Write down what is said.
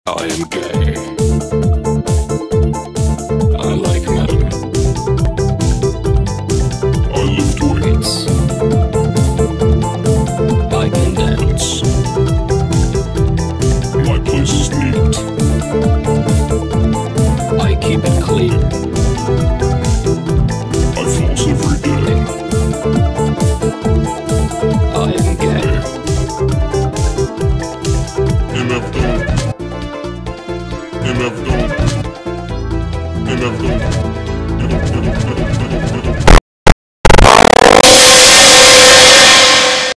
I am gay. I like metal. I lift weights. I can dance. My place is neat. I keep it clean. I floss every day. I am gay. MF Dope. MF Dope. MF Dope.